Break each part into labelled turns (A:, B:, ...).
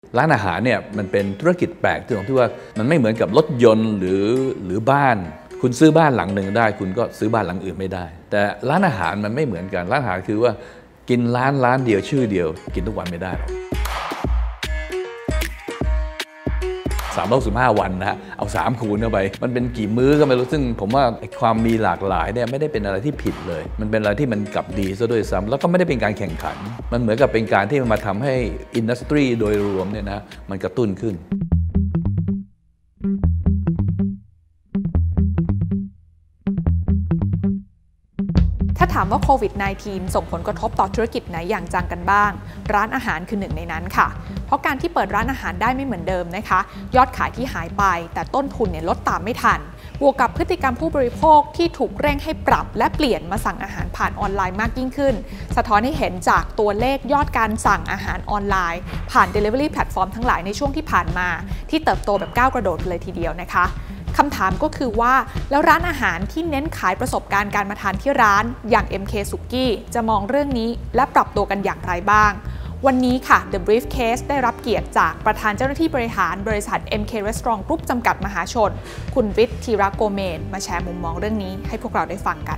A: ร้านอาหารเนี่ยมันเป็นธุรกิจแปลกตรงที่ว่ามันไม่เหมือนกับรถยนต์หรือบ้านคุณซื้อบ้านหลังหนึ่งได้คุณก็ซื้อบ้านหลังอื่นไม่ได้แต่ร้านอาหารมันไม่เหมือนกันร้านอาหารคือว่ากินร้านเดียวชื่อเดียวกินทุกวันไม่ได้365 วันนะเอา3คูณเข้าไปมันเป็นกี่มื้อก็ไม่รู้ซึ่งผมว่าความมีหลากหลายเนี่ยไม่ได้เป็นอะไรที่ผิดเลยมันเป็นอะไรที่มันกลับดีซะด้วยซ้ำแล้วก็ไม่ได้เป็นการแข่งขันมันเหมือนกับเป็นการที่มันมาทำให้อินดัสทรีโดยรวมเนี่ยนะมันกระตุ้นขึ้น
B: ถ้าถามว่าโควิด -19 ส่งผลกระทบต่อธุรกิจไหนอย่างจังกันบ้างร้านอาหารคือหนึ่งในนั้นค่ะเพราะการที่เปิดร้านอาหารได้ไม่เหมือนเดิมนะคะยอดขายที่หายไปแต่ต้นทุนลดตามไม่ทันบวกกับพฤติกรรมผู้บริโภคที่ถูกเร่งให้ปรับและเปลี่ยนมาสั่งอาหารผ่านออนไลน์มากยิ่งขึ้นสะท้อนให้เห็นจากตัวเลขยอดการสั่งอาหารออนไลน์ผ่าน Delivery แพลตฟอร์มทั้งหลายในช่วงที่ผ่านมาที่เติบโตแบบก้าวกระโดดเลยทีเดียวนะคะคำถามก็คือว่าแล้วร้านอาหารที่เน้นขายประสบการณ์การมาทานที่ร้านอย่าง MK Suki จะมองเรื่องนี้และปรับตัวกันอย่างไรบ้างวันนี้ค่ะ The Briefcase ได้รับเกียรติจากประธานเจ้าหน้าที่บริหารบริษัท MK Restaurant Group จำกัดมหาชนคุณวิทย์ธีรโกเมนมาแชร์มุมมองเรื่องนี้ให้พวกเราได้ฟังกัน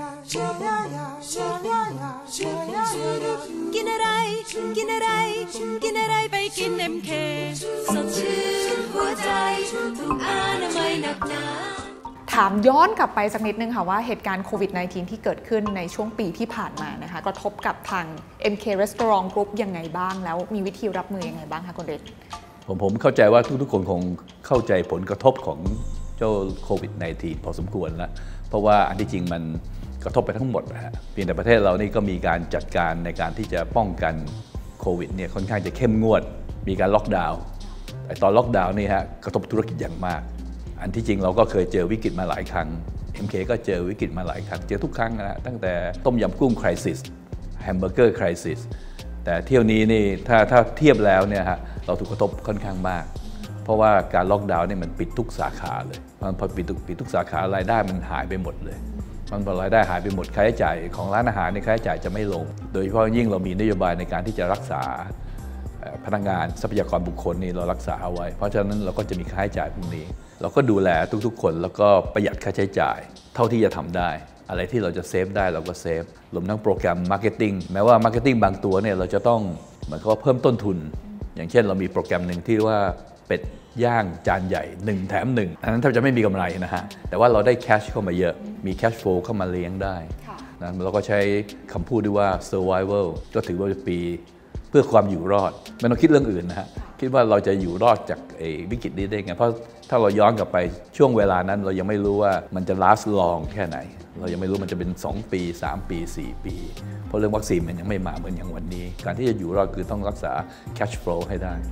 C: กินอะไรกินอะไรกินอะไรไปกิน MK สดชื่นหัวใจถูกอนามัยหนักหนา
B: ถามย้อนกลับไปสักนิดนึงค่ะว่าเหตุการณ์โควิด -19 ที่เกิดขึ้นในช่วงปีที่ผ่านมานะคะกระทบกับทาง MK Restaurant Group ยังไงบ้างแล้วมีวิธีรับมือยังไงบ้างคะคุณเดช
A: ผมเข้าใจว่าทุกคนคงเข้าใจผลกระทบของเจ้าโควิด -19 พอสมควรแล้วเพราะว่าอันที่จริงมันกระทบไปทั้งหมดนะฮะเพียงแต่ประเทศเรานี่ก็มีการจัดการในการที่จะป้องกันโควิดเนี่ยค่อนข้างจะเข้มงวดมีการล็อกดาวน์ตอนล็อกดาวน์นี่ฮะกระทบธุรกิจอย่างมากอันที่จริงเราก็เคยเจอวิกฤตมาหลายครั้ง MK ก็เจอวิกฤตมาหลายครั้งเจอทุกครั้งนะตั้งแต่ต้มยำกุ้งไครซิสแฮมเบอร์เกอร์ไครซิสแต่เที่ยวนี้นี่ถ้าเทียบแล้วเนี่ยฮะเราถูกกระทบค่อนข้างมากเพราะว่าการล็อกดาวน์เนี่ยมันปิดทุกสาขาเลยพอปิดทุกสาขารายได้มันหายไปหมดเลยมันพอรายได้หายไปหมดค่าใช้จ่ายของร้านอาหารในค่าใช้จ่ายจะไม่ลงโดยเฉพาะยิ่งเรามีนโยบายในการที่จะรักษาพนักงานทรัพยากรบุคคลนี่เรารักษาเอาไว้เพราะฉะนั้นเราก็จะมีค่าใช้จ่ายพวกนี้เราก็ดูแลทุกๆคนแล้วก็ประหยัดค่าใช้จ่ายเท่าที่จะทำได้อะไรที่เราจะเซฟได้เราก็เซฟรวมทั้งโปรแกรมมาร์เก็ตติ้งแม้ว่ามาร์เก็ตติ้งบางตัวเนี่ยเราจะต้องเหมือนกับว่าเพิ่มต้นทุนอย่างเช่นเรามีโปรแกรมหนึ่งที่ว่าเป็ดย่างจานใหญ่1แถม1อันนั้นแทบจะไม่มีกำไรนะฮะแต่ว่าเราได้แคชเข้ามาเยอะมีแคชโฟลเข้ามาเลี้ยงได้นะเราก็ใช้คำพูดที่ว่า survival ก็ถือว่าเป็นปีเพื่อความอยู่รอดไม่ต้องคิดเรื่องอื่นนะฮะคิดว่าเราจะอยู่รอดจากวิกฤตนี้ได้ไงเพราะถ้าเราย้อนกลับไปช่วงเวลานั้นเรายังไม่รู้ว่ามันจะ last long แค่ไหนเรายังไม่รู้มันจะเป็น2 ปี3 ปี4 ปีเพราะเรื่องวัคซีนมันยังไม่มาเหมือนอย่างวันนี้การที่จะอยู่รอดคือต้องรักษา cash flow ให้ได้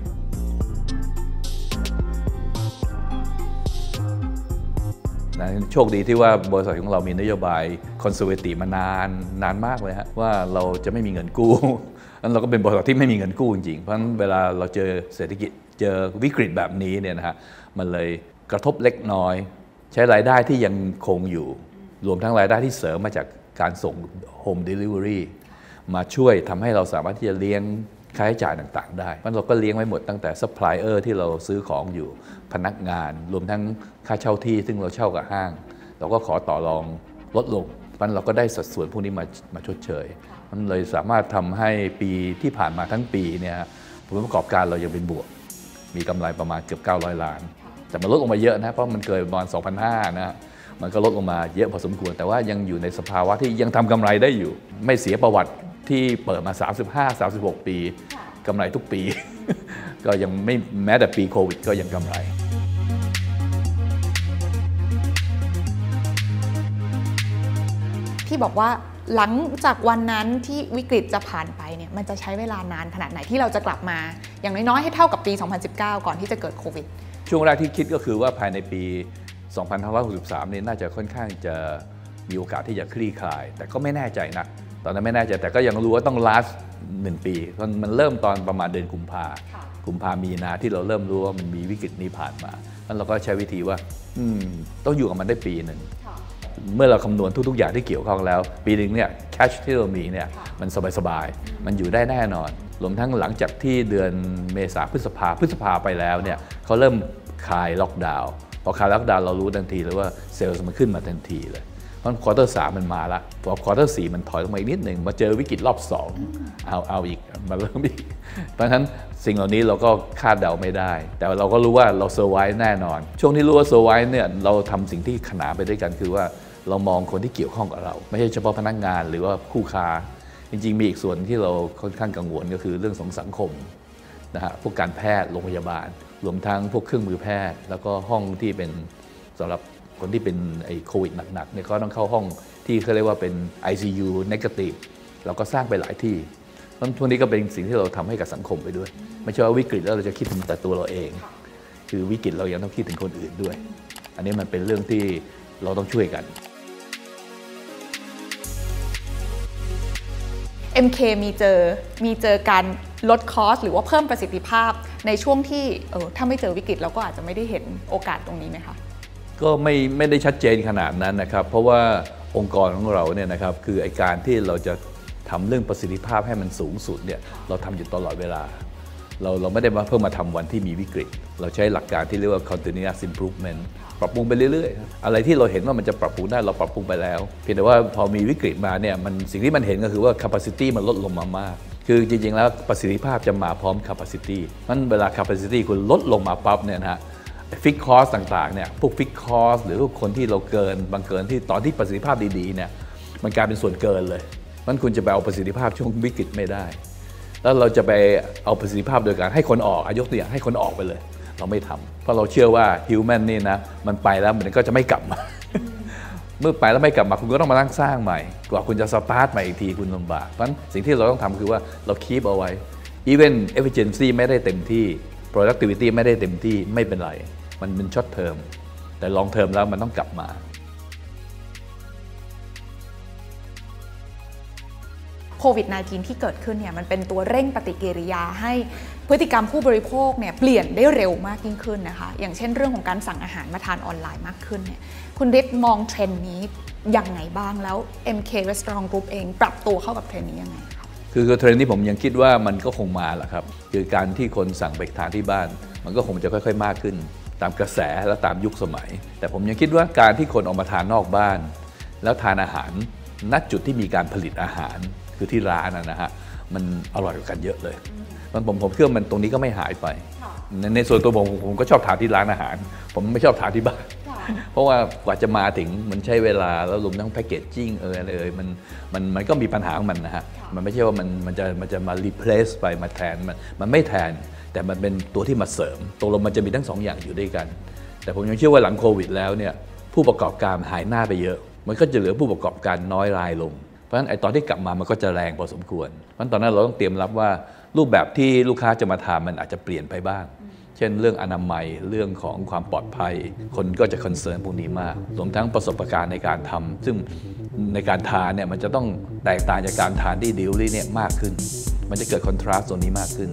A: โชคดีที่ว่าบริษัทของเรามีนโยบายคอนเซอร์เวทีฟมานานมากเลยฮะว่าเราจะไม่มีเงินกู้นั้นเราก็เป็นบริษัทที่ไม่มีเงินกู้จริงๆเพราะฉะนั้นเวลาเราเจอเศรษฐกิจเจอวิกฤตแบบนี้เนี่ยนะฮะมันเลยกระทบเล็กน้อยใช้รายได้ที่ยังคงอยู่รวมทั้งรายได้ที่เสริมมาจากการส่ง Home Delivery มาช่วยทำให้เราสามารถที่จะเลี้ยงค่าใช้จ่ายต่างๆได้เพราะเราก็เลี้ยงไว้หมดตั้งแต่ซัพพลายเออร์ที่เราซื้อของอยู่พนักงานรวมทั้งค่าเช่าที่ซึ่งเราเช่ากับห้างเราก็ขอต่อรองลดลงเพราะเราก็ได้สัดส่วนพวกนี้มาชดเชยมันเลยสามารถทำให้ปีที่ผ่านมาทั้งปีเนี่ยผลประกอบการเรายังเป็นบวกมีกำไรประมาณเกือบ900 ล้านแต่มันลดลงมาเยอะนะเพราะมันเกิดประมาณ 2,500 นะมันก็ลดลงมาเยอะพอสมควรแต่ว่ายังอยู่ในสภาวะที่ยังทำกำไรได้อยู่ไม่เสียประวัติที่เปิดมา35-36 ปีกำไรทุกปี ก็ยังไม่แม้แต่ปีโควิดก็ยังกำไร
B: ที่บอกว่าหลังจากวันนั้นที่วิกฤตจะผ่านไปเนี่ยมันจะใช้เวลานานขนาดไหนที่เราจะกลับมาอย่างน้อยๆให้เท่ากับปี 2019 ก่อนที่จะเกิดโควิด
A: ช่วงแรกที่คิดก็คือว่าภายในปี2563นี่น่าจะค่อนข้างจะมีโอกาสที่จะคลี่คลายแต่ก็ไม่แน่ใจนะตอนนั้นไม่แน่ใจแต่ก็ยังรู้ว่าต้อง last 1 ปีมันเริ่มตอนประมาณเดือนกุมภามีนาที่เราเริ่มรู้ว่ามันมีวิกฤตนี้ผ่านมาแล้วเราก็ใช้วิธีว่าต้องอยู่กับมันได้ปีหนึ่งเมื่อเราคำนวณทุกๆอย่างที่เกี่ยวข้องแล้วปีหนึ่งเนี่ยแคชที่เรามีเนี่ยมันสบายๆมันอยู่ได้แน่นอนรวมทั้งหลังจากที่เดือนเมษาพฤษภาไปแล้วเนี่ยเขาเริ่มคลายล็อกดาวน์พอคลายล็อกดาวน์เรารู้ทันทีเลยว่าเซลล์มันขึ้นมาทันทีเลยเพราะควอเตอร์3มันมาละพอควอเตอร์4มันถอยลงมาอีกนิดหนึ่งมาเจอวิกฤตรอบ2เอาอีกมาเริ่มอีกเพราะฉะนั้นสิ่งเหล่านี้เราก็คาดเดาไม่ได้แต่เราก็รู้ว่าเราเซอร์ไวส์แน่นอนช่วงที่รู้ว่าเซอร์ไวส์เนี่ยเราทำสิ่งที่ขนานไปด้วยกันคือว่าเรามองคนที่เกี่ยวข้องกับเราไม่ใช่เฉพาะพนักงานหรือว่าคู่ค้าจริงๆมีอีกส่วนที่เราค่อนข้างกังวลก็คือเรื่องของสังคมนะฮะพวกการแพทย์โรงพยาบาลรวมทั้งพวกเครื่องมือแพทย์แล้วก็ห้องที่เป็นสำหรับคนที่เป็นโควิดหนักๆเนี่ยก็ต้องเข้าห้องที่เขาเรียกว่าเป็น ICU negative เราก็สร้างไปหลายที่เพราะทุกนี้ก็เป็นสิ่งที่เราทำให้กับสังคมไปด้วยไม่ใช่ว่าวิกฤตแล้วเราจะคิดถึงแต่ตัวเราเองคือวิกฤตเรายังต้องคิดถึงคนอื่นด้วยอันนี้มันเป็นเรื่องที่เราต้องช่วยกัน
B: MK มีเจอการลดคอสหรือว่าเพิ่มประสิทธิภาพในช่วงที่ถ้าไม่เจอวิกฤตเราก็อาจจะไม่ได้เห็นโอกาสตรงนี้ไหมคะ
A: ก็ไม่ได้ชัดเจนขนาดนั้นนะครับเพราะว่าองค์กรของเราเนี่ยนะครับคือไอ้การที่เราจะทำเรื่องประสิทธิภาพให้มันสูงสุดเนี่ยเราทำอยู่ตลอดเวลาเราไม่ได้มาเพิ่มมาทำวันที่มีวิกฤตเราใช้หลักการที่เรียกว่า continuous improvement ปรับปรุงไปเรื่อยๆอะไรที่เราเห็นว่ามันจะปรับปรุงได้เราปรับปรุงไปแล้วเพียงแต่ว่าพอมีวิกฤตมาเนี่ยสิ่งที่มันเห็นก็คือว่า capacity มันลดลงมามากคือจริงๆแล้วประสิทธิภาพจะมาพร้อม capacity มันเวลา capacity คุณลดลงมาปั๊บเนี่ยนะฮะฟิกคอสต่างๆเนี่ยพวกฟิกคอสหรือคนที่เราเกินที่ตอนที่ประสิทธิภาพดีๆเนี่ยมันกลายเป็นส่วนเกินเลยมันคุณจะไปเอาประสิทธิภาพช่วงวิกฤตไม่ได้แล้วเราจะไปเอาประสิทธิภาพโดยการให้คนออกยกตัวอย่างให้คนออกไปเลยเราไม่ทำเพราะเราเชื่อว่าฮิวแมนนี่นะมันไปแล้วมันก็จะไม่กลับมา เมื่อไปแล้วไม่กลับมาคุณก็ต้องมาสร้างใหม่กว่าคุณจะสตาร์ทใหม่อีกทีคุณลำบากเพราะฉะนั้นสิ่งที่เราต้องทำคือว่าเราคีปเอาไว้ even efficiency ไม่ได้เต็มที่ productivity ไม่ได้เต็มที่ไม่เป็นไรมันเป็นช็อตเทอมแต่ลองเทอมแล้วมันต้องกลับมา
B: โควิด -19 ที่เกิดขึ้นเนี่ยมันเป็นตัวเร่งปฏิกิริยาให้พฤติกรรมผู้บริโภคเนี่ยเปลี่ยนได้เร็วมากยิ่งขึ้นนะคะอย่างเช่นเรื่องของการสั่งอาหารมาทานออนไลน์มากขึ้นเนี่ยคุณฤทธิ์มองเทรนด์นี้ยังไงบ้างแล้ว MK Restaurant Group เองปรับตัวเข้ากับเทรนด์นี้ยังไงคะ
A: คือเทรนด์นี้ผมยังคิดว่ามันก็คงมาแหละครับคือการที่คนสั่งไปทานที่บ้านมันก็คงจะค่อยๆมากขึ้นตามกระแสและตามยุคสมัยแต่ผมยังคิดว่าการที่คนออกมาทานนอกบ้านแล้วทานอาหารณจุดที่มีการผลิตอาหารคือที่ร้านนะฮะมันอร่อยกว่ากันเยอะเลยผมเชื่อมันตรงนี้ก็ไม่หายไปในส่วนตัวผมก็ชอบทานที่ร้านอาหารผมไม่ชอบทานที่บ้านเพราะว่ากว่าจะมาถึงมันใช้เวลาแล้วรวมทั้งแพคเกจจิ้งอะไรมันก็มีปัญหาของมันนะฮะมันไม่ใช่ว่ามันจะมา replace ไปมาแทนมันไม่แทนแต่มันเป็นตัวที่มาเสริมตกลงมันจะมีทั้ง2 อย่างอยู่ด้วยกันแต่ผมยังเชื่อว่าหลังโควิดแล้วเนี่ยผู้ประกอบการหายหน้าไปเยอะมันก็จะเหลือผู้ประกอบการน้อยรายลงเพราะฉะนั้นตอนที่กลับมามันก็จะแรงพอสมควรเพราะตอนนั้นเราต้องเตรียมรับว่ารูปแบบที่ลูกค้าจะมาทานมันอาจจะเปลี่ยนไปบ้างเช่นเรื่องอนามัยเรื่องของความปลอดภัยคนก็จะคอนเซิร์นพวกนี้มากรวมทั้งประสบการณ์ในการทำซึ่งในการทานเนี่ยมันจะต้องแตกต่างจากการทานที่ดิวลี่เนี่ยมากขึ้นมันจะเกิดคอนทราสต์ตรงนี้มากขึ้น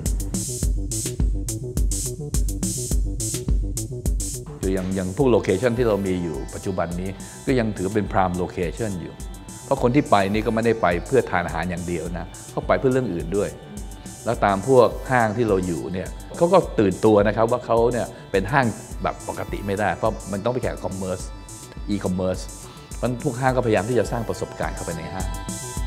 A: อย่างพวกโลเคชันที่เรามีอยู่ปัจจุบันนี้ก็ยังถือเป็นพรามโลเคชันอยู่เพราะคนที่ไปนี่ก็ไม่ได้ไปเพื่อทานอาหารอย่างเดียวนะเขาไปเพื่อเรื่องอื่นด้วยแล้วตามพวกห้างที่เราอยู่เนี่ยเขาก็ตื่นตัวนะครับว่าเขาเนี่ยเป็นห้างแบบปกติไม่ได้เพราะมันต้องไปแข่งกับคอมเมอร์สอีคอมเมิร์ซเพราะทุกห้างก็พยายามที่จะสร้างประสบการณ์เข้าไปในห้าง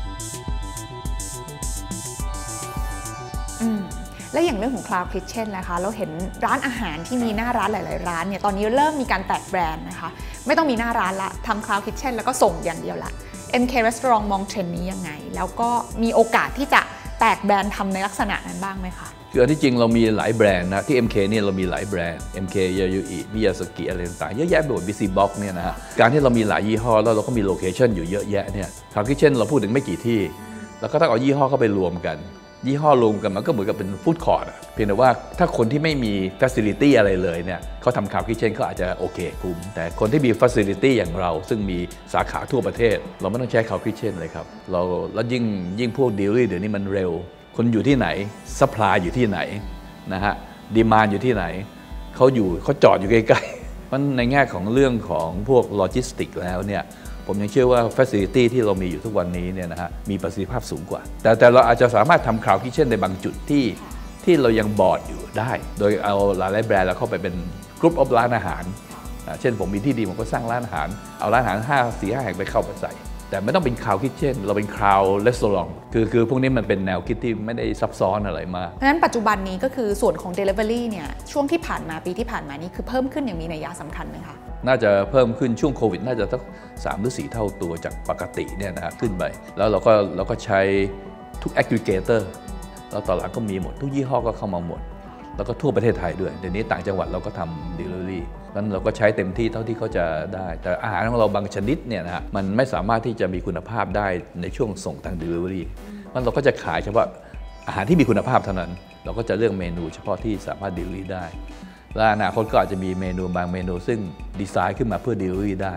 B: และอย่างเรื่องของ Cloud Kitchen นะคะเราเห็นร้านอาหารที่มีหน้าร้านหลายๆร้านเนี่ยตอนนี้เริ่มมีการแตกแบรนด์นะคะไม่ต้องมีหน้าร้านละทำ Cloud Kitchen แล้วก็ส่งอย่างเดียวละ MK Restaurant มองเทรนด์นี้ยังไงแล้วก็มีโอกาสที่จะแตกแบรนด์ทำในลักษณะนั้นบ้างไหมคะ
A: คืออันที่จริงเรามีหลายแบรนด์นะที่ MK เนี่ยเรามีหลายแบรนด์ MK ยายูอิมิยาสกิอะไรต่างๆเยอะแยะไปหมด BC Box เนี่ยนะฮะการที่เรามีหลายยี่ห้อแล้วเราก็มีโลเคชั่นอยู่เยอะแยะเนี่ยCloud Kitchenเราพูดถึงไม่กี่ที่แล้วก็ถ้าเอายี่ห้อเข้าไปรวมกันยี่ห้อรวมกันมันก็เหมือนกับเป็นฟู้ดคอร์ทเพียงแต่ว่าถ้าคนที่ไม่มีฟัซิลิตี้อะไรเลยเนี่ยเขาทำCloud Kitchenเขาอาจจะโอเคคุ้มแต่คนที่มีฟัซิลิตี้อย่างเราซึ่งมีสาขาทั่วประเทศเราไม่ต้องใช้Cloud Kitchenเลยครับแล้วยิ่งพวกดีลลี่เดี๋ยวนี้มันเร็วคนอยู่ที่ไหนซัพพลายอยู่ที่ไหนนะฮะดีมานด์อยู่ที่ไหนเขาจอดอยู่ใกล้ๆเพราะในแง่ของเรื่องของพวกโลจิสติกแล้วเนี่ยผผมยังเชื่อว่า facility ที่เรามีอยู่ทุกวันนี้เนี่ยนะฮะมีประสิทธิภาพสูงกว่าแต่เราอาจจะสามารถทำ cloud kitchen ในบางจุดที่เรายังบอดอยู่ได้โดยเอาหลายๆแบรนด์เราเข้าไปเป็น group of ร้านอาหารเช่นผมมีที่ดีผมก็สร้างร้านอาหารเอาร้านอาหาร4-5 แห่งไปเข้าไปใส่แต่ไม่ต้องเป็น cloud kitchen เราเป็น cloud restaurant คือพวกนี้มันเป็นแนวคิดที่ไม่ได้ซับซ้อนอะไรมาก
B: เพราะฉะนั้นปัจจุบันนี้ก็คือส่วนของ delivery เนี่ยช่วงที่ผ่านมาปีที่ผ่านมานี่คือเพิ่มขึ้นอย่างมีนัยสำคัญไหมคะ
A: น่าจะเพิ่มขึ้นช่วงโควิดน่าจะสัก3 หรือ 4 เท่าตัวจากปกติเนี่ยนะขึ้นไปแล้วเราก็ใช้ทุก aggregator แล้วตอนหลังก็มีหมดทุกยี่ห้อก็เข้ามาหมดแล้วก็ทั่วประเทศไทยด้วยเดี๋ยวนี้ต่างจังหวัดเราก็ทำ delivery นั้นเราก็ใช้เต็มที่เท่าที่เขาจะได้แต่อาหารของเราบางชนิดเนี่ยนะฮะมันไม่สามารถที่จะมีคุณภาพได้ในช่วงส่งทาง delivery มันเราก็จะขายเฉพาะอาหารที่มีคุณภาพเท่านั้นเราก็จะเลือกเมนูเฉพาะที่สามารถ delivery ได้และอนาคตก็อาจจะมีเมนูบางเมนูซึ่งดีไซน์ขึ้นมาเพื่อ delivery ได้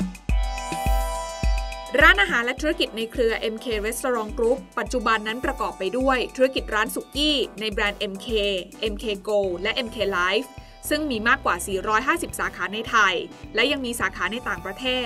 B: ร้านอาหารและธุรกิจในเครือ MK Restaurant Group ปัจจุบันนั้นประกอบไปด้วยธุรกิจร้านสุกี้ในแบรนด์ MK, MK Go และ MK Life ซึ่งมีมากกว่า450สาขาในไทยและยังมีสาขาในต่างประเทศ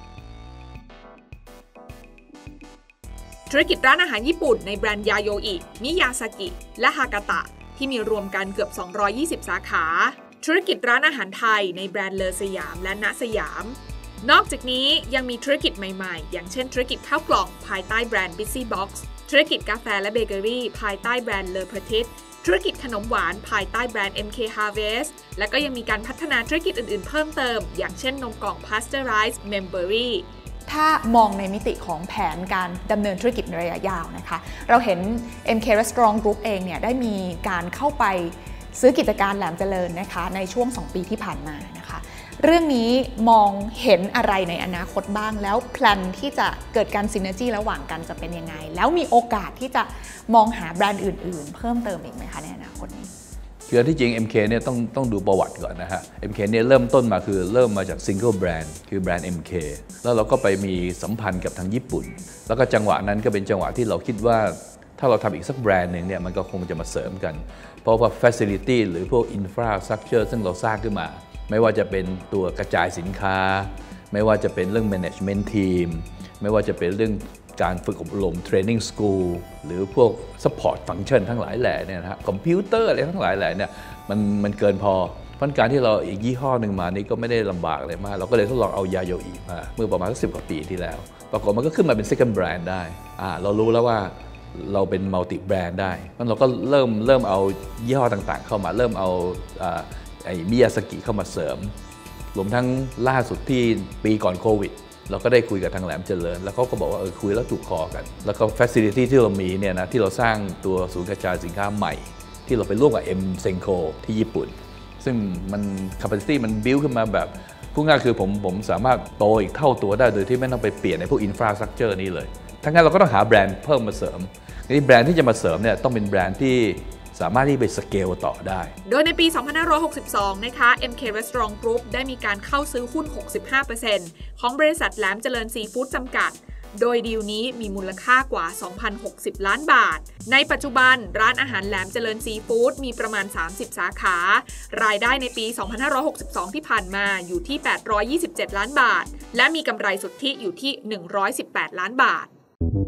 B: ธุรกิจร้านอาหารญี่ปุ่นในแบรนด์ยาโยอิมิยาซากิและฮากาตะที่มีรวมกันเกือบ220สาขาธุรกิจร้านอาหารไทยในแบรนด์เลอสยามและณสยามนอกจากนี้ยังมีธุรกิจใหม่ๆอย่างเช่นธุรกิจข้าวกล่องภายใต้แบรนด์ Busy Box ธุรกิจกาแฟและเบเกอรี่ภายใต้แบรนด์เลอเพอร์ทิสธุรกิจขนมหวานภายใต้แบรนด์ MK Harvest และก็ยังมีการพัฒนาธุรกิจอื่นๆเพิ่มเติมอย่างเช่นนมกล่อง Pasteurized Memberry ถ้ามองในมิติของแผนการดำเนินธุรกิจในระยะยาวนะคะเราเห็น MK Restaurant Group เองเนี่ยได้มีการเข้าไปซื้อกิจการแหลมเจริญนะคะในช่วง2 ปีที่ผ่านมานะคะเรื่องนี้มองเห็นอะไรในอนาคตบ้างแล้วแพลนที่จะเกิดการซินเนอร์จี้ระหว่างกันจะเป็นยังไงแล้วมีโอกาสที่จะมองหาแบรนด์อื่นๆเพิ่มเติมอีกไหมคะในอนาคตนี้
A: คือที่จริง MK เนี่ยต้องดูประวัติก่อนนะฮะ MK เนี่ยเริ่มต้นมาคือเริ่มมาจากซิงเกิลแบรนด์คือแบรนด์ MK แล้วเราก็ไปมีสัมพันธ์กับทางญี่ปุ่นแล้วก็จังหวะนั้นก็เป็นจังหวะที่เราคิดว่าถ้าเราทำอีกสักแบรนด์หนึ่งเนี่ยมันก็คงจะมาเสริมกันเพราะว่า facility หรือพวก infrastructure ซึ่งเราสร้างขึ้นมาไม่ว่าจะเป็นตัวกระจายสินค้าไม่ว่าจะเป็นเรื่อง management team ไม่ว่าจะเป็นเรื่องการฝึกอบรม training school หรือพวก support function ทั้งหลายแหล่เนี่ยนะฮะคอมพิวเตอร์อะไรทั้งหลายแหล่เนี่ยมันเกินพอเพราะการที่เราอีกยี่ห้อหนึ่งมานี่ก็ไม่ได้ลำบากอะไรมากเราก็เลยทดลองเอายาโยอิมาเมื่อประมาณ10 กว่าปีที่แล้วปรากฏมันก็ขึ้นมาเป็น second brand ได้เรารู้แล้วว่าเราเป็น multi brand ได้งั้นเราก็เริ่มเอายี่ห้อต่างๆเข้ามาเริ่มเอามิยาซากิเข้ามาเสริมรวมทั้งล่าสุดที่ปีก่อนโควิดเราก็ได้คุยกับทางแหลมเจริญแล้วเขาก็บอกว่าคุยแล้วถูกคอกันแล้วก็ facility ที่เรามีเนี่ยนะที่เราสร้างตัวศูนย์กระจายสินค้าใหม่ที่เราไปร่วมกับ M Senko ที่ญี่ปุ่นซึ่งมัน capacity มัน build ขึ้นมาแบบพูดง่ายคือผมสามารถโตอีกเท่าตัวได้โดยที่ไม่ต้องไปเปลี่ยนในพวก infrastructure นี้เลยทั้งนั้นเราก็ต้องหาแบรนด์เพิ่มมาเสริมนี่แบรนด์ที่จะมาเสริมเนี่ยต้องเป็นแบรนด์ที่สามารถที่ไปสเกลต่อได้
B: โดยในปี 2562 นะคะ MK Restaurant Group ได้มีการเข้าซื้อหุ้น 65% ของบริษัทแหลมเจริญซีฟู้ดจำกัดโดยดีลนี้มีมูลค่ากว่า 2,060 ล้านบาทในปัจจุบันร้านอาหารแหลมเจริญซีฟู้ดมีประมาณ30สาขารายได้ในปี 2562 ที่ผ่านมาอยู่ที่827ล้านบาทและมีกำไรสุทธิอยู่ที่118ล้านบาท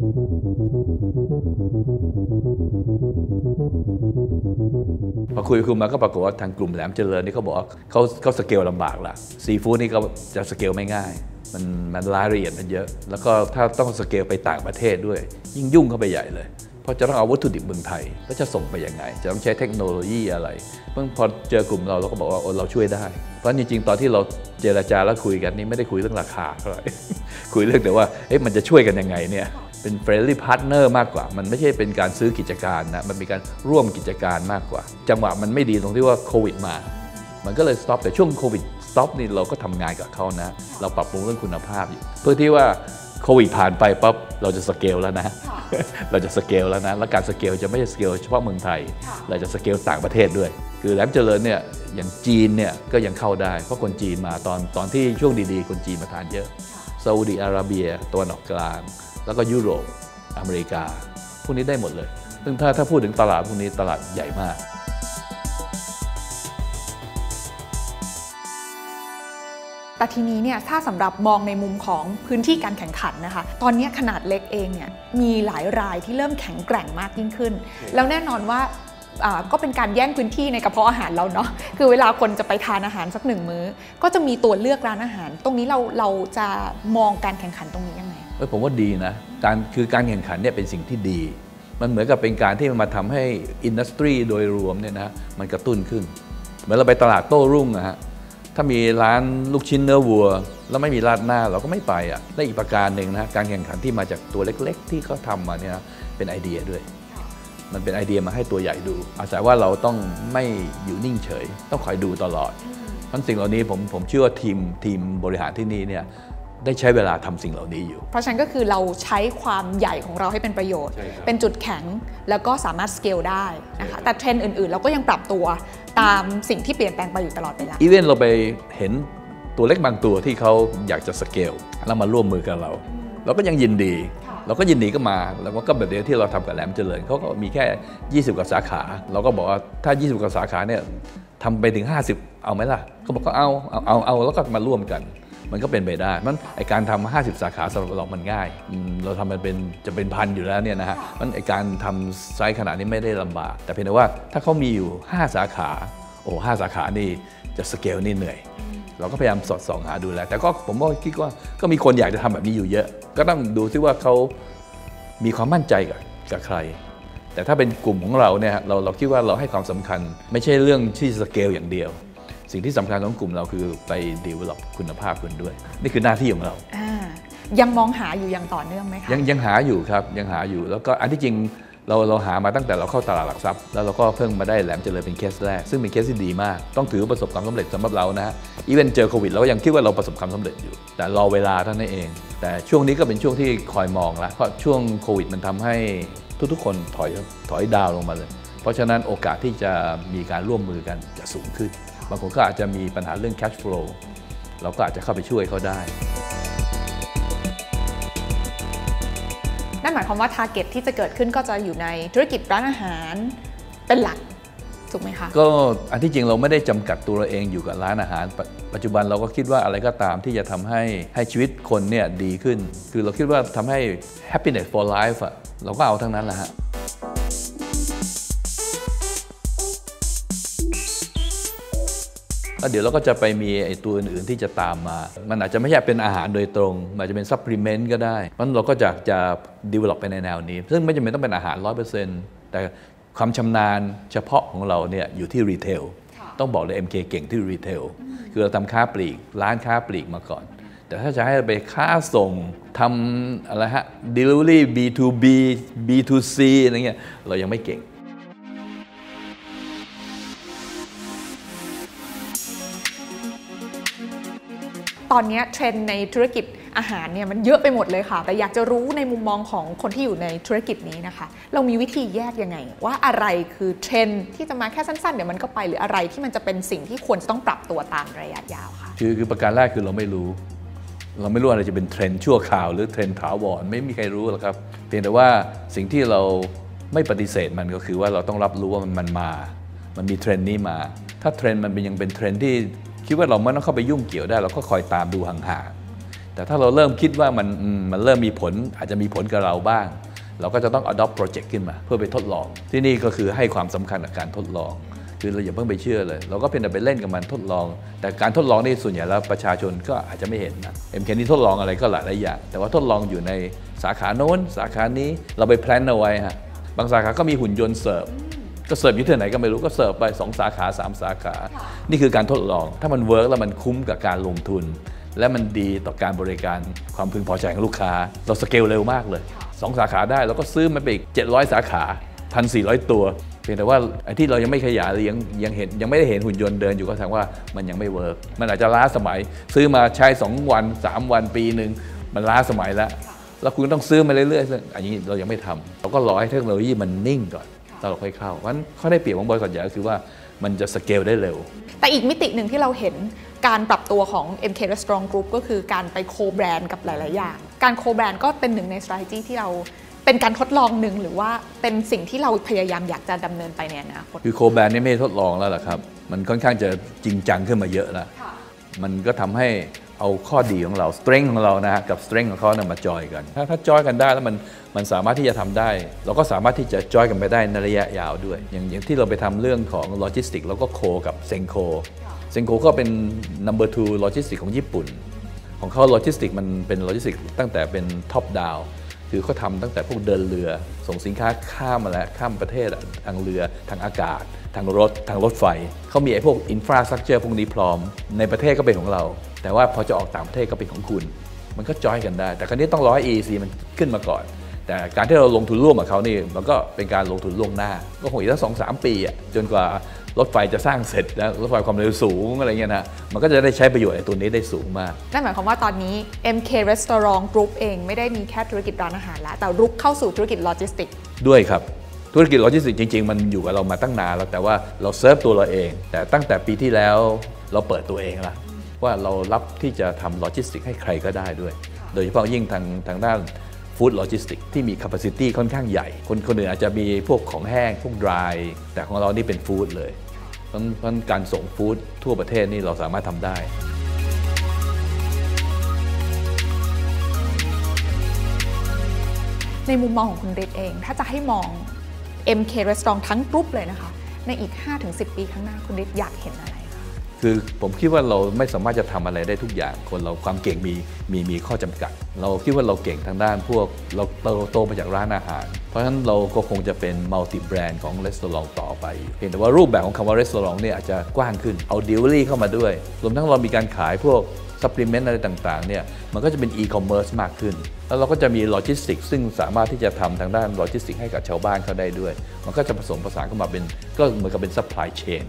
A: พอคุยมาก็ปรากฏว่าทางกลุ่มแหลมเจริญนี่เขาบอกว่าเขาสเกลลำบากละซีฟู้ดนี่ก็จะสเกลไม่ง่ายมันรายละเอียดมันเยอะแล้วก็ถ้าต้องสเกลไปต่างประเทศด้วยยิ่งยุ่งเข้าไปใหญ่เลยเพราะจะต้องเอาวัตถุดิบเมืองไทยแล้วจะส่งไปยังไงจะต้องใช้เทคโนโลยีอะไรพอเจอกลุ่มเราก็บอกว่าเราช่วยได้เพราะจริงๆตอนที่เราเจรจาแล้วคุยกันนี่ไม่ได้คุยเรื่องราคาเท่าไหร่คุยเรื่องแต่ว่ามันจะช่วยกันยังไงเนี่ยเป็น friendly partner มากกว่ามันไม่ใช่เป็นการซื้อกิจการนะมันเป็นการร่วมกิจการมากกว่าจังหวะมันไม่ดีตรงที่ว่าโควิดมามันก็เลย stop แต่ช่วงโควิด stop นี่เราก็ทำงานกับเขานะเราปรับปรุงเรื่องคุณภาพอยู่เพื่อที่ว่าโควิดผ่านไปปั๊บเราจะสเกลแล้วนะเราจะสเกลแล้วนะและการสเกลจะไม่ใช่สเกลเฉพาะเมืองไทยเราจะสเกลต่างประเทศด้วยคือแหลมเจริญเนี่ยอย่างจีนเนี่ยก็ยังเข้าได้เพราะคนจีนมาตอนที่ช่วงดีๆคนจีนมาทานเยอะซาอุดิอาระเบียตะวันออกกลางแล้วก็ยุโรปอเมริกาพวกนี้ได้หมดเลยซึ่งถ้าพูดถึงตลาดพวกนี้ตลาดใหญ่มาก
B: แต่ทีนี้เนี่ยถ้าสำหรับมองในมุมของพื้นที่การแข่งขันนะคะตอนนี้ขนาดเล็กเองเนี่ยมีหลายรายที่เริ่มแข็งแกร่งมากยิ่งขึ้นแล้วแน่นอนว่าก็เป็นการแย่งพื้นที่ในกระเพาะอาหารเราเนาะคือเวลาคนจะไปทานอาหารสัก1 มื้อก็จะมีตัวเลือกร้านอาหารตรงนี้เราจะมองการแข่งขันตรงนี้ยังไง
A: ผมว่าดีนะการแข่งขันเนี่ยเป็นสิ่งที่ดีมันเหมือนกับเป็นการที่มันมาทำให้อินดัสทรีโดยรวมเนี่ยนะมันกระตุ้นขึ้นเหมือนเราไปตลาดโต้รุ่งนะฮะถ้ามีร้านลูกชิ้นเนื้อวัวแล้วไม่มีราดหน้าเราก็ไม่ไปอ่ะและอีกประการหนึ่งนะการแข่งขันที่มาจากตัวเล็กๆที่เขาทำมาเนี่ยเป็นไอเดียด้วยมันเป็นไอเดียมาให้ตัวใหญ่ดูอาศัยว่าเราต้องไม่อยู่นิ่งเฉยต้องคอยดูตลอดเพราะสิ่งเหล่านี้ผมเชื่อว่าทีมบริหารที่นี่เนี่ยได้ใช้เวลาทำสิ่งเหล่านี้อยู่
B: เพราะฉะนั้นก็คือเราใช้ความใหญ่ของเราให้เป็นประโยชน์เป็นจุดแข็งแล้วก็สามารถสเกลได้นะคะแต่เทรนด์อื่นๆเราก็ยังปรับตัวตามสิ่งที่เปลี่ยนแปลงไปอยู่ตลอดเวลา
A: อีเวนต์เราไปเห็นตัวเล็กบางตัวที่เขาอยากจะสเกลแล้วมาร่วมมือกับเราก็ยังยินดีเราก็ยินดีก็มาแล้วก็แบบเดียวที่เราทำกับแหลมเจริญเขาก็มีแค่20 กว่าสาขาเราก็บอกว่าถ้า20 กว่าสาขาเนี่ยทำไปถึง50เอาไหมล่ะเขาบอกก็เอาแล้วก็มาร่วมกันมันก็เป็นไปได้มันไอการทำ50 สาขาสำหรับเรามันง่ายเราทำมันจะเป็นพันอยู่แล้วเนี่ยนะฮะมันไอการทำไซส์ขนาดนี้ไม่ได้ลำบากแต่เพียงแต่ว่าถ้าเขามีอยู่5 สาขา5 สาขานี่จะสเกลนี่เหนื่อยเราก็พยายามสอดส่องหาดูแลแต่ก็ผมก็คิดว่าก็มีคนอยากจะทำแบบนี้อยู่เยอะก็ต้องดูซิว่าเขามีความมั่นใจกับใครแต่ถ้าเป็นกลุ่มของเราเนี่ยเราคิดว่าเราให้ความสำคัญไม่ใช่เรื่องที่สเกลอย่างเดียวสิ่งที่สำคัญของกลุ่มเราคือไป develop คุณภาพคุณด้วยนี่คือหน้าที่ของเรา
B: ยังมองหาอยู่อย่างต่อเนื่องไหมคะ
A: ยังหาอยู่ครับยังหาอยู่แล้วก็อันที่จริงเราหามาตั้งแต่เราเข้าตลาดหลักทรัพย์แล้วเราก็เพิ่งมาได้แหลมเจริญเป็นเคสแรกซึ่งเป็นเคสที่ดีมากต้องถือประสบความสำเร็จสำหรับเรานะฮะอีเวนต์เจอโควิดเราก็ยังคิดว่าเราประสบความสำเร็จอยู่แต่รอเวลาเท่านั้นเองแต่ช่วงนี้ก็เป็นช่วงที่คอยมองแล้วเพราะช่วงโควิดมันทำให้ทุกคนถอยดาวลงมาเลยเพราะฉะนั้นโอกาสที่จะมีการร่วมมือกันจะสูงขึ้นบางคนก็อาจจะมีปัญหาเรื่อง cash flow เราก็อาจจะเข้าไปช่วยเขาได้
B: นั่นหมายความว่า target ที่จะเกิดขึ้นก็จะอยู่ในธุรกิจร้านอาหารเป็นหลักถูกไหมคะ
A: ก็อันที่จริงเราไม่ได้จำกัดตัวเราเองอยู่กับร้านอาหารปัจจุบันเราก็คิดว่าอะไรก็ตามที่จะทำให้ชีวิตคนเนี่ยดีขึ้นคือเราคิดว่าทำให้ happiness for life เราก็เอาทั้งนั้นแหละฮะแล้วเดี๋ยวเราก็จะไปมีไอ้ตัวอื่นๆที่จะตามมามันอาจจะไม่ใช่เป็นอาหารโดยตรงอาจจะเป็นซัพพลีเมนต์ก็ได้เพราะเราก็จะ develop ไปในแนวนี้ซึ่งไม่จำเป็นต้องเป็นอาหาร 100% แต่ความชำนาญเฉพาะของเราเนี่ยอยู่ที่รีเทลต้องบอกเลย MK เก่งที่รีเทลคือเราทำค้าปลีกร้านค้าปลีกมาก่อนแต่ถ้าจะให้ไปค้าส่งทำอะไรฮะ delivery B2B B2C อะไรเงี้ยเรายังไม่เก่ง
B: ตอนนี้เทรนด์ในธุรกิจอาหารเนี่ยมันเยอะไปหมดเลยค่ะแต่อยากจะรู้ในมุมมองของคนที่อยู่ในธุรกิจนี้นะคะเรามีวิธีแยกยังไงว่าอะไรคือเทรนด์ที่จะมาแค่สั้นๆเดี๋ยวมันก็ไปหรืออะไรที่มันจะเป็นสิ่งที่ควรจะต้องปรับตัวตามระยะยาวค่ะ
A: คือประการแรกคือเราไม่รู้อะไรจะเป็นเทรนด์ชั่วคราวหรือเทรนด์ถาวรไม่มีใครรู้หรอกครับเพียงแต่ว่าสิ่งที่เราไม่ปฏิเสธมันก็คือว่าเราต้องรับรู้ว่ามันมีเทรนด์นี้มาถ้าเทรนด์มันยังเป็นเทรนด์ที่คิดว่าเราไม่ต้องเข้าไปยุ่งเกี่ยวได้เราก็คอยตามดูห่างๆแต่ถ้าเราเริ่มคิดว่ามันเริ่มมีผลอาจจะมีผลกับเราบ้างเราก็จะต้อง adopt project ขึ้นมาเพื่อไปทดลองที่นี่ก็คือให้ความสำคัญกับการทดลองคือเราอย่าเพิ่งไปเชื่อเลยเราก็เพียงแต่ไปเล่นกับมันทดลองแต่การทดลองนี่ส่วนใหญ่แล้วประชาชนก็อาจจะไม่เห็นนะMKนี่ทดลองอะไรก็หลายอย่างแต่ว่าทดลองอยู่ในสาขาโน้นสาขานี้เราไปแพลนเอาไว้ฮะบางสาขาก็มีหุ่นยนต์เสิร์ฟก็เสิร์ฟอยู่ที่ไหนก็ไม่รู้ก็เสิร์ฟไป2 สาขา3 สาขานี่คือการทดลองถ้ามันเวิร์กแล้วมันคุ้มกับการลงทุนและมันดีต่อการบริการความพึงพอใจของลูกค้าเราสเกลเร็วมากเลย2 สาขาได้แล้วก็ซื้อมาไปอีก700 สาขา 1,400 ตัวเพียงแต่ว่าไอ้ที่เรายังไม่ขยายยังไม่ได้เห็นหุ่นยนต์เดินอยู่ก็แสดงว่ามันยังไม่เวิร์กมันอาจจะล้าสมัยซื้อมาใช้2 วัน3 วันปีนึงมันล้าสมัยแล้วคุณต้องซื้อมาเรื่อยๆซึ่งอันนี้เรายังไม่ทำเราก็รอให้เทคโนโลยีมันนิ่งก่อนเราค่อยเข้าเพราะฉะนั้นข้อได้เปรียบของบริษัทใหญ่ก็คือว่ามันจะสเกลได้เร็ว
B: แต่อีกมิติหนึ่งที่เราเห็นการปรับตัวของ MK Restaurant Group ก็คือการไปโคแบรนด์กับหลายๆอย่างการโคแบรนด์ก็เป็นหนึ่งใน strategy ที่เราเป็นการทดลองหนึ่งหรือว่าเป็นสิ่งที่เราพยายามอยากจะดำเนินไปในอนาคต
A: คือโคแบรนด์นี่ไม่ทดลองแล้วล่ะครับมันค่อนข้างจะจริงจังขึ้นมาเยอะแล้วมันก็ทำให้เอาข้อดีของเรา strength ของเรานะฮะกับ strength ของเขามาจอยกันถ้าจอยกันได้แล้วมันสามารถที่จะทำได้เราก็สามารถที่จะจอยกันไปได้ในระยะยาวด้วยอย่างที่เราไปทำเรื่องของโลจิสติกแล้วก็โคกับเซงโคก็เป็น number 2 โลจิสติกของญี่ปุ่นของเขาโลจิสติกมันเป็นโลจิสติกตั้งแต่เป็นท็อปดาวคือเขาทำตั้งแต่พวกเดินเรือส่งสินค้าข้ามประเทศทางเรือทางอากาศทางรถไฟเขามีไอ้พวกอินฟราสตรัคเจอร์พวกนี้พร้อมในประเทศก็เป็นของเราแต่ว่าพอจะออกต่างประเทศก็เป็นของคุณมันก็จอยกันได้แต่คราวนี้ต้องรอให้ EEC มันขึ้นมาก่อนแต่การที่เราลงทุนร่วมกับเขานี่มันก็เป็นการลงทุนล่วงหน้าก็คงอีกสัก 2-3 ปีจนกว่ารถไฟจะสร้างเสร็จแล้วรถไฟความเร็วสูงอะไรเงี้ยนะมันก็จะได้ใช้ประโยชน์ในตัวนี้ได้สูงมาก
B: นั่นหมายความว่าตอนนี้ MK Restaurant Group เองไม่ได้มีแค่ธุรกิจร้านอาหารแล้วแต่รุกเข้าสู่ธุรกิจโลจิสติก
A: ด้วยครับธุรกิจโลจิสติกจริงๆมันอยู่กับเรามาตั้งนานแล้วแต่ว่าเราเซิร์ฟตัวเราเองแต่ตั้งแต่ปีที่แล้วเราเปิดตัวเองละว่าเรารับที่จะทำโลจิสติกให้ใครก็ได้ด้วยโดยเฉพาะยิ่งทางด้านฟู้ดโลจิสติกที่มี capacity ค่อนข้างใหญ่คนอื่นอาจจะมีพวกของแห้งพวก dry แต่ของเรานี่เป็นฟู้ดเลยเพราะการส่งฟู้ดทั่วประเทศนี่เราสามารถทำได้
B: ในมุมมองของคุณฤทธิ์เองถ้าจะให้มอง MK Restaurant ทั้งกรุ๊ปเลยนะคะในอีก 5-10 ปีข้างหน้าคุณฤทธิ์อยากเห็นอะไรคะ
A: คือผมคิดว่าเราไม่สามารถจะทำอะไรได้ทุกอย่างคนเราความเก่งมีข้อจำกัดเราคิดว่าเราเก่งทางด้านพวกเราโตมาจากร้านอาหารเพราะฉะนั้นเราก็คงจะเป็นมัลติแบรนด์ของรีสอร์ทต่อไปเพียงแต่ว่ารูปแบบของคำว่ารีสอร์ทเนี่ยอาจจะกว้างขึ้นเอาดิวลี่เข้ามาด้วยรวมทั้งเรามีการขายพวกซัพพลีเมนต์อะไรต่างๆเนี่ยมันก็จะเป็นอีคอมเมิร์ซมากขึ้นแล้วเราก็จะมีโลจิสติกซึ่งสามารถที่จะทำทางด้านโลจิสติกให้กับชาวบ้านเขาได้ด้วยมันก็จะผสมผสานเข้ามาเป็นก็เหมือนกับเป็นซัพพลายเชน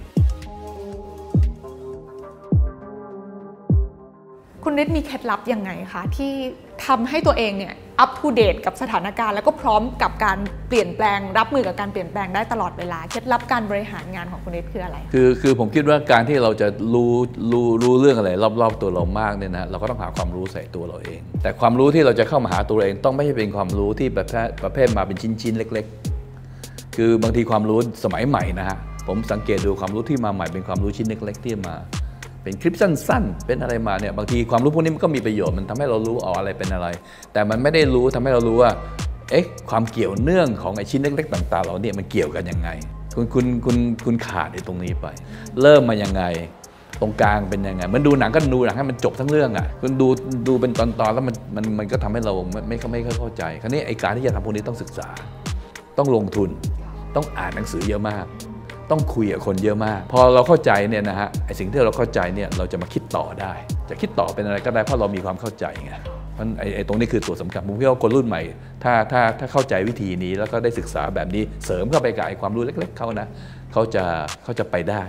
B: คุณฤทธิ์มีเคล็ดลับยังไงคะที่ทำให้ตัวเองเนี่ยอัปทูเดตกับสถานการณ์แล้วก็พร้อมกับการเปลี่ยนแปลงรับมือกับการเปลี่ยนแปลงได้ตลอดเวลาเคล็ดลับการบริหารงานของคุณฤทธิ์คืออะไร
A: คือผมคิดว่าการที่เราจะรู้เรื่องอะไรรอบๆตัวเรามากเนี่ยนะเราก็ต้องหาความรู้ใส่ตัวเราเองแต่ความรู้ที่เราจะเข้ามาหาตัวเองต้องไม่ใช่เป็นความรู้ที่ประเภทมาเป็นชิ้นๆเล็กๆคือบางทีความรู้สมัยใหม่นะฮะผมสังเกตดูความรู้ที่มาใหม่เป็นความรู้ชิ้นเล็กๆที่มาเป็นคลิปสั้นๆเป็นอะไรมาเนี่ยบางทีความรู้พวกนี้มันก็มีประโยชน์มันทำให้เรารู้อะไรเป็นอะไรแต่มันไม่ได้รู้ทำให้เรารู้ว่าความเกี่ยวเนื่องของไอ้ชิ้นเล็กๆต่างๆเราเนี่ยมันเกี่ยวกันยังไงคุณขาดในตรงนี้ไปเริ่มมายังไงตรงกลางเป็นยังไงมันดูหนังก็ดูหนังให้มันจบทั้งเรื่องอ่ะคุณดูเป็นตอนๆแล้วมันก็ทำให้เราไม่ค่อยเข้าใจคราวนี้ไอ้การที่จะทำพวกนี้ต้องศึกษาต้องลงทุนต้องอ่านหนังสือเยอะมากต้องคุยกับคนเยอะมากพอเราเข้าใจเนี่ยนะฮะไอ้สิ่งที่เราเข้าใจเนี่ยเราจะมาคิดต่อได้จะคิดต่อเป็นอะไรก็ได้เพราะเรามีความเข้าใจไงเพราะไอ้ตรงนี้คือตัวสำคัญผมคิดว่าคนรุ่นใหม่ถ้าเข้าใจวิธีนี้แล้วก็ได้ศึกษาแบบนี้เสริมเข้าไปกับไอ้ความรู้เล็กๆเขานะเขาจะไปได้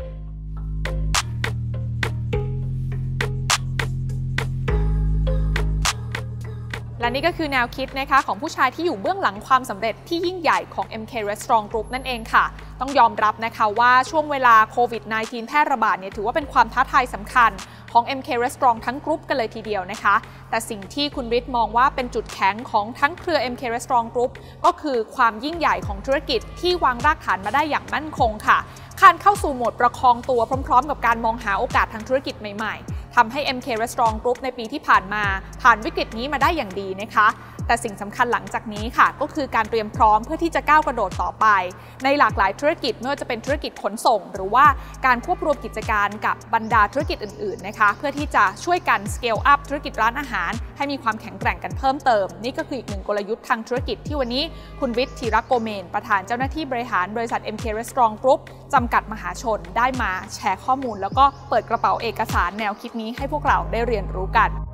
B: และนี่ก็คือแนวคิดนะคะของผู้ชายที่อยู่เบื้องหลังความสำเร็จที่ยิ่งใหญ่ของ MK Restaurant Group นั่นเองค่ะต้องยอมรับนะคะว่าช่วงเวลาโควิด -19 แพร่ระบาดเนี่ยถือว่าเป็นความท้าทายสำคัญของ MK Restaurant ทั้งกรุ๊ปกันเลยทีเดียวนะคะแต่สิ่งที่คุณฤทธิ์มองว่าเป็นจุดแข็งของทั้งเครือ MK Restaurant Group ก็คือความยิ่งใหญ่ของธุรกิจที่วางรากฐานมาได้อย่างมั่นคงค่ะการเข้าสู่โหมดประคองตัวพร้อมๆกับการมองหาโอกาสทางธุรกิจใหม่ๆทำให้ MK Restaurant Group ในปีที่ผ่านมาผ่านวิกฤตนี้มาได้อย่างดีนะคะแต่สิ่งสำคัญหลังจากนี้ค่ะก็คือการเตรียมพร้อมเพื่อที่จะก้าวกระโดดต่อไปในหลากหลายธุรกิจไม่ว่าจะเป็นธุรกิจขนส่งหรือว่าการควบรวมกิจการกับบรรดาธุรกิจอื่นๆนะคะเพื่อที่จะช่วยกัน scale up ธุรกิจร้านอาหารให้มีความแข็งแกร่งกันเพิ่มเติมนี่ก็คืออีกหนึ่งกลยุทธ์ทางธุรกิจที่วันนี้คุณวิทย์ ธีรโกเมนประธานเจ้าหน้าที่บริหารบริษัท MK Restaurant Group จำกัดมหาชนได้มาแชร์ข้อมูลแล้วก็เปิดกระเป๋าเอกสารแนวคิดนี้ให้พวกเราได้เรียนรู้กัน